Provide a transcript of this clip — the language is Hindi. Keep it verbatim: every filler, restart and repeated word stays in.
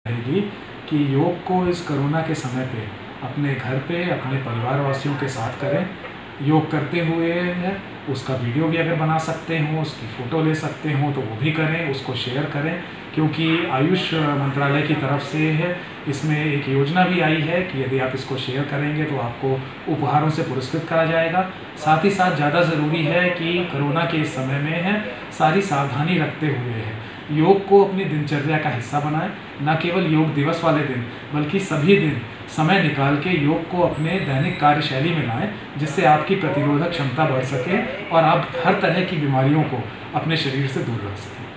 रहेगी कि योग को इस कोरोना के समय पे अपने घर पे अपने परिवार वासियों के साथ करें। योग करते हुए है उसका वीडियो भी अगर बना सकते हो, उसकी फ़ोटो ले सकते हो तो वो भी करें, उसको शेयर करें, क्योंकि आयुष मंत्रालय की तरफ से है इसमें एक योजना भी आई है कि यदि आप इसको शेयर करेंगे तो आपको उपहारों से पुरस्कृत करा जाएगा। साथ ही साथ ज़्यादा ज़रूरी है कि कोरोना के इस समय में है सारी सावधानी रखते हुए है योग को अपनी दिनचर्या का हिस्सा बनाएं। न केवल योग दिवस वाले दिन बल्कि सभी दिन समय निकाल के योग को अपने दैनिक कार्यशैली में लाएं, जिससे आपकी प्रतिरोधक क्षमता बढ़ सके और आप हर तरह की बीमारियों को अपने शरीर से दूर रख सकें।